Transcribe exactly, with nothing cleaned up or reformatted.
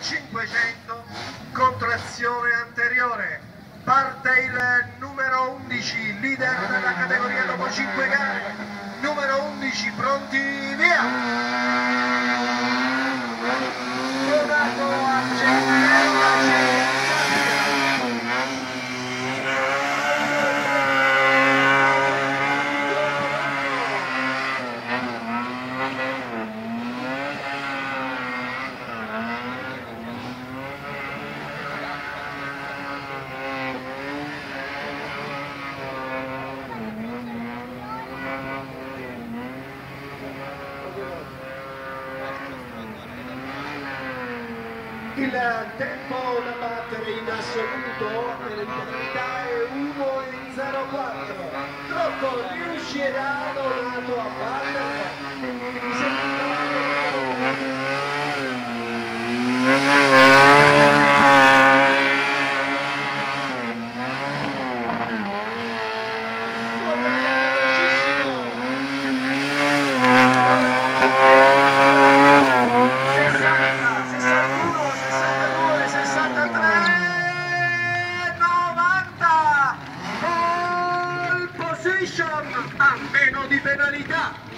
cinquecento, contrazione anteriore. Parte il numero undici, leader della categoria dopo cinque gare. Numero undici, pronti, via! Donato Argentino. Il tempo da battere in assoluto nelle penalità è uno e zero quattro. Rocco riuscirà Donato a battere? A meno di penalità.